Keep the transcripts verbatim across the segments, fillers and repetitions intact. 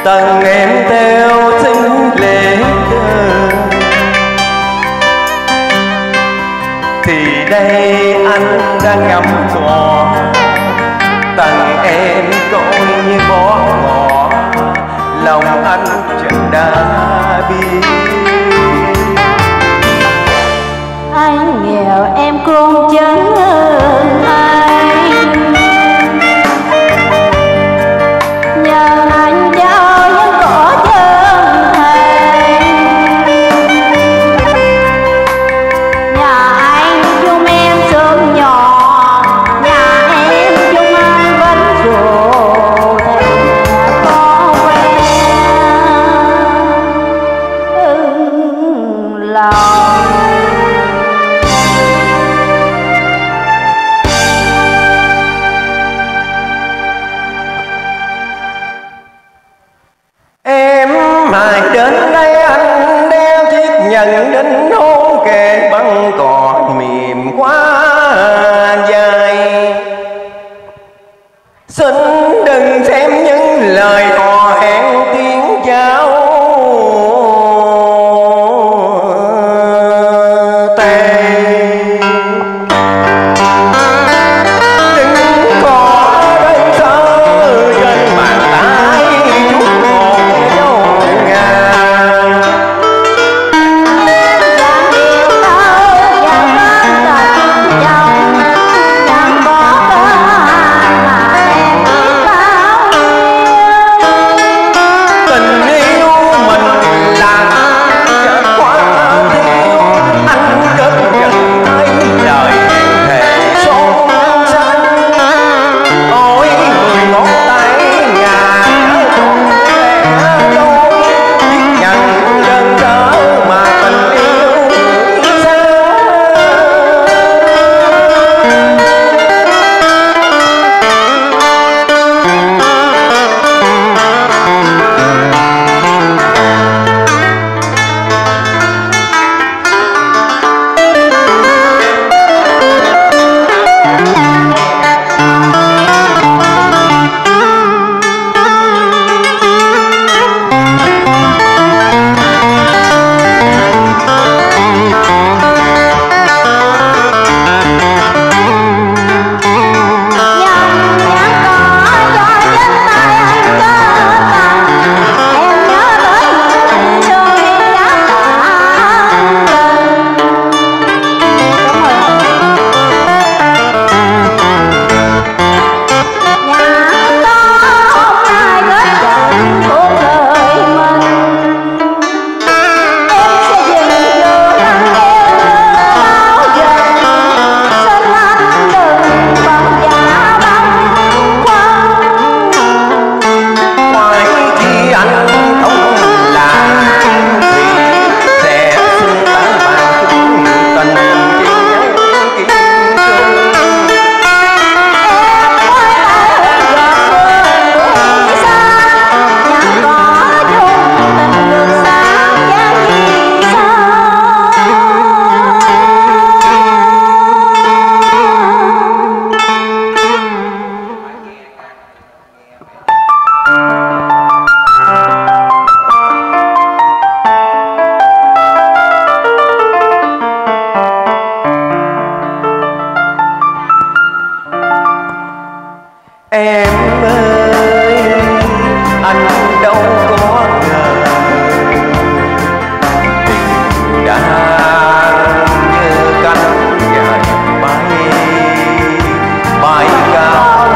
tầng em theo xin lễ thơ, thì đây anh đã ngắm ngõ tầng em coi như bỏ ngỏ, lòng anh chẳng đã biết. Anh nghèo em cũng chẳng hơn anh, nhờ anh cho những cỏ chân thành. Nhà anh chung em sớm nhỏ, nhà em chung anh vẫn rủ thèm có quen ưng lòng. Hãy đến đây anh đeo chiếc nhẫn đính hôn kề băng cỏ mềm quá dài. Xin đừng xem những lời hò hẹn tiếng chào tề. Đừng có đơn sơ trên bàn tay chút một dấu em ơi, anh đâu có ngờ tình đã như cánh dài bay bay cao.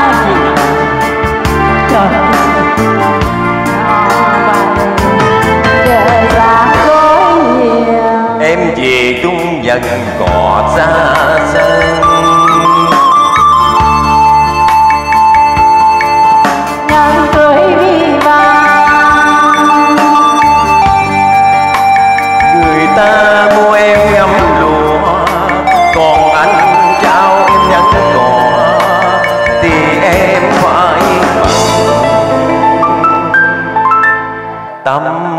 Em về tung dần cỏ xa sân, ta mua em ngắm lụa, còn anh trao em nhẫn cỏ thì em phải tâm